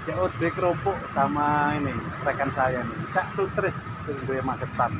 COD kerupuk sama ini rekan saya nih, Cak Sutris gue Magetan.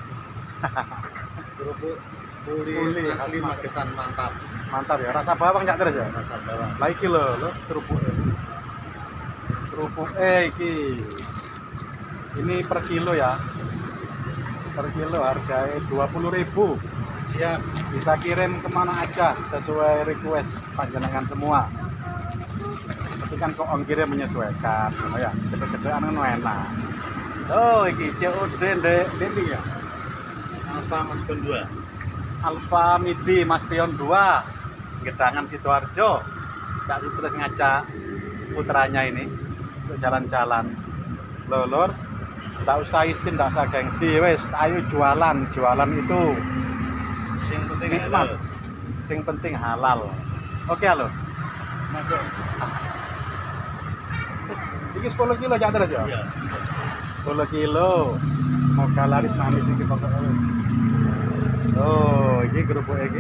Kerupuk puli Puli, asli khas Magetan, mantap. Mantap ya, rasa bawang Cak Tris ya. Rasa bawang. Lah iki lho kerupuk. Kerupuk iki. Ini per kilo ya. Per kilo harganya 20.000. Siap. Bisa kirim kemana aja sesuai request panjenengan semua. Tapi kan kok ongkirnya menyesuaikan, oh ya, gede-gedean kan enak. Oh, iki COD ndek ndi ya? Alfa Magetan 2. Alfa Midi Mas Pion 2. Gedangan Sidoarjo. Cak Sutris ngajak putranya ini untuk jalan-jalan. Lolor, tak usah izin, tak usah gengsi, wes, ayo jualan itu. Sing penting Nikmat. halal. Sing penting halal. Oke, halo. Masuk. Ini 10 kilo Cak Tris ya? Iya. 10 kilo. Semoga laris manis iki pokoknya. Oh, ini kerupuk iki.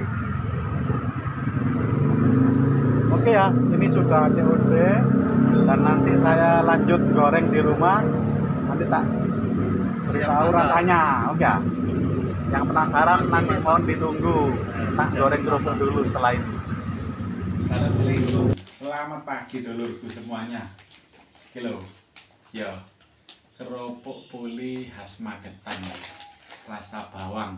Oke ya, ini sudah COD dan nanti saya lanjut goreng di rumah. Nanti tak tahu rasanya. Oke ya. Yang penasaran nanti mohon ditunggu. Tak goreng kerupuk dulu setelah ini. Assalamualaikum, selamat pagi dulurku semuanya. Halo, yo, kerupuk puli khas Magetan, rasa bawang.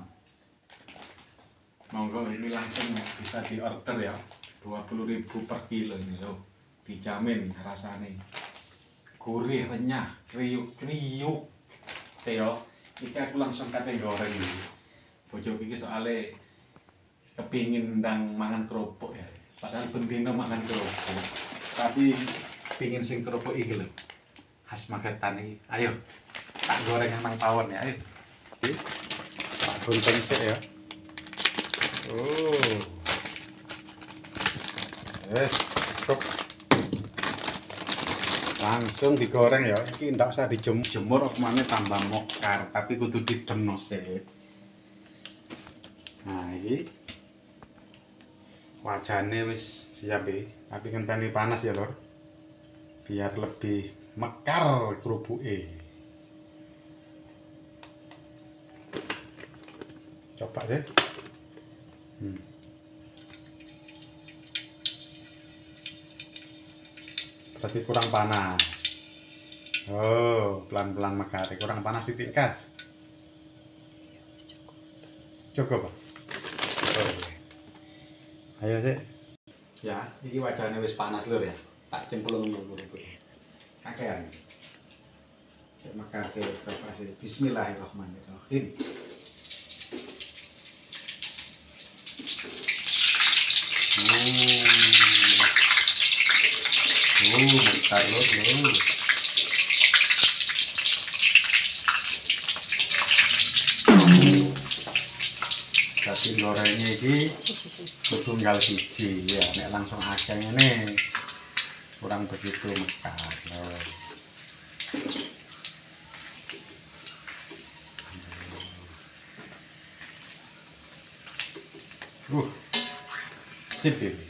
Monggo ini langsung bisa diorder ya, 20.000 per kilo ini loh, dijamin rasanya gurih, renyah, kriuk. Yo, ini aku langsung kate goreng ini. Bojo iki soalnya kepingin ndang mangan kerupuk ya. Padahal bendino makan kerupuk, tapi pingin sing kerupuk iki lho, khas Magetan iki. Ayo, tak goreng nang pawon ya, ayo. Tak gunting sik ya. Oh. Yes, cukup. Langsung digoreng ya. Iki ndak usah dijemur omongannya tambah mokar, tapi kudu didemno sik. Nah, iki wajahnya wis siap ya, tapi ngenteni panas ya lor, biar lebih mekar kerupuknya. Coba sih. Berarti kurang panas. Oh, pelan-pelan mekar, kurang panas titik kas. Cukup, Pak. Oh. Ayo sih. Ya, ini wajahnya wis panas lur ya. Tak cemplung dulu. Kakean. Terima kasih, coba sih. Bismillahirrahmanirrahim. Bentar lur. Jadi gorengnya ini tunggal siji ya, nek langsung akeh ini kurang begitu mekar loh. Sip ini.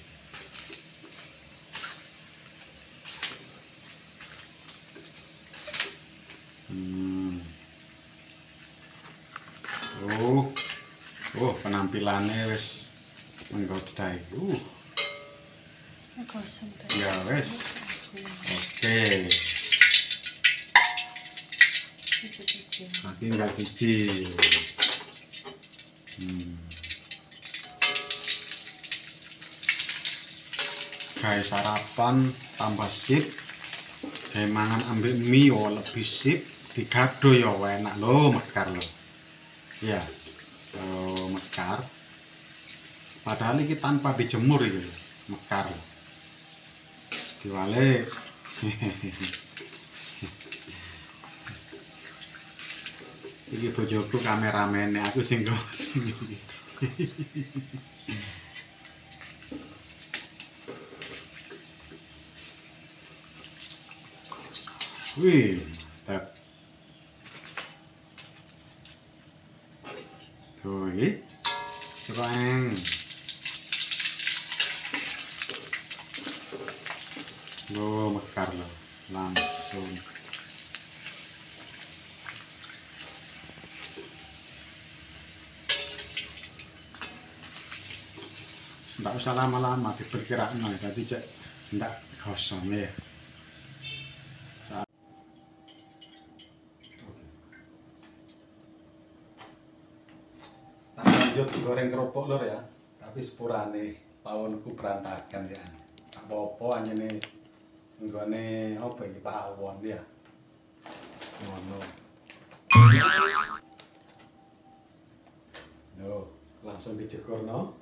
Penampilannya wis menggoda. Ya wis. Oke. Tinggal siji. Kayak sarapan tambah sip. Kayak mangan ambil mie lebih sip. Digado ya enak loh, mekar loh. Ya. Mekar. Padahal ini tanpa dijemur ini mekar. Diwale. Iki bojoku kameramene, aku sing wih, mantap. Tuh, ini serang. Loh, mekar loh. langsung. Nggak usah lama-lama diperkirakan, tadi cek nggak gosong ya. Tak lanjut goreng kerupuk lor ya, tapi sepurane pawonku berantakan ya. Apa-apa hanya nih nggone apa iki pawon ya. Ngono. No, langsung dijegur no.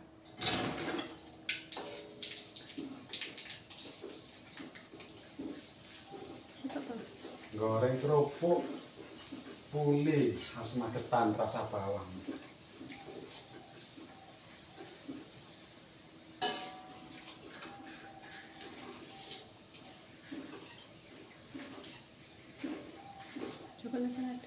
Goreng kerupuk puli khas Magetan rasa bawang. Coba nasi ada.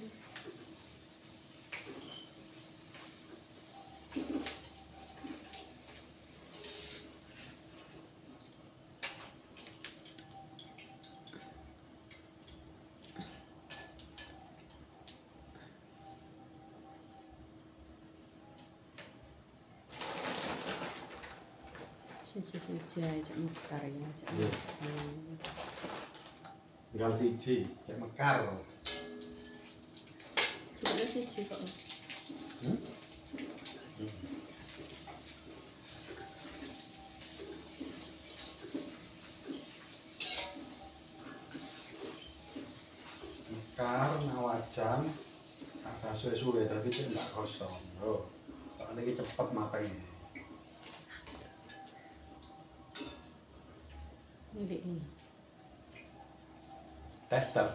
Siji-siji aja mekar ya. Iya. Tinggal siji, cek mekar. Coba siji kok. Hmm? Mekar, nawajan, tak sasuwe-suwe tapi cek nggak kosong. Oh, soalnya ini cepet matangnya. Ini. Tester.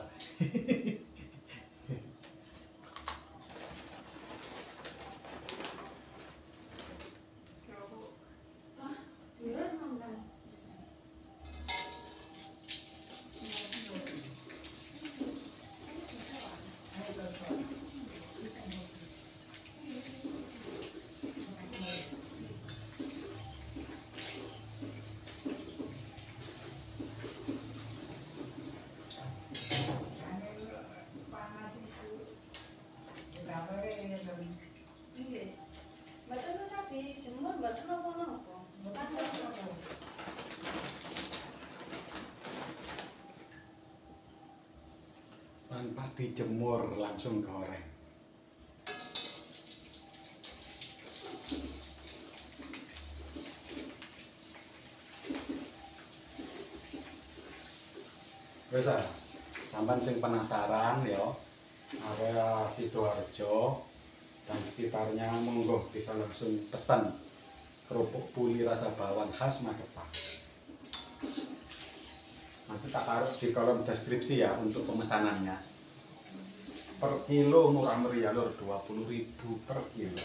Tanpa dijemur langsung goreng. Wes ah, sampean sing penasaran ya, area Sidoarjo dan sekitarnya monggo bisa langsung pesan kerupuk puli rasa bawang khas Magetan. Nanti tak taruh di kolom deskripsi ya untuk pemesanannya. Per kilo murah meriah lor, 20.000 per kilo.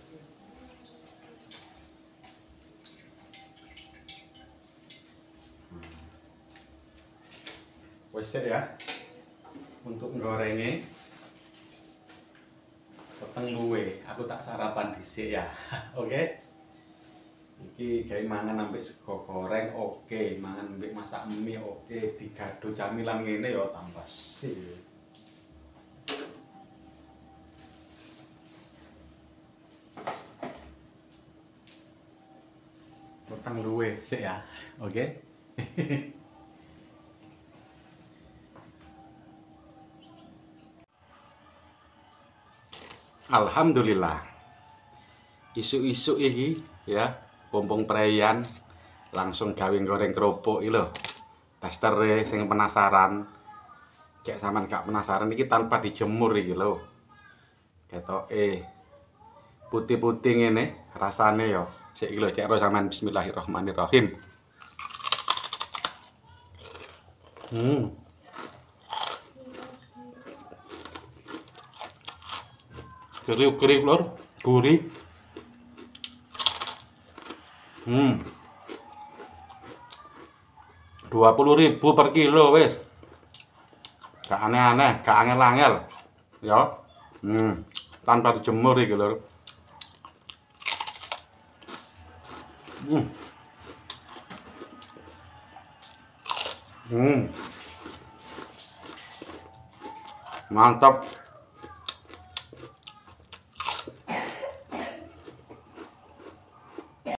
Wes ya, untuk gorengnya peteng luwe, aku tak sarapan dhisik ya. Oke. Iki gawe mangan ambek sego goreng oke, mangan ambek masak mie oke, digado camilan ngene ya tambah sih. Peteng luwe sik ya. Oke. Alhamdulillah. Isu-isu iki ya, pompong preyan langsung gawe goreng kerupuk iki lho. Testere sing penasaran. Cek sampean gak penasaran iki tanpa dijemur iki lho. Ketoke putih-putih ngene rasane ya. Sik iki lho cek ro sampean bismillahirrahmanirrahim. Kriuk-kriuk lor, gurih. 20.000 per kilo wes. Gak aneh-aneh, gak angel-angel. Ya. Tanpa dijemur iki lho. Mantap.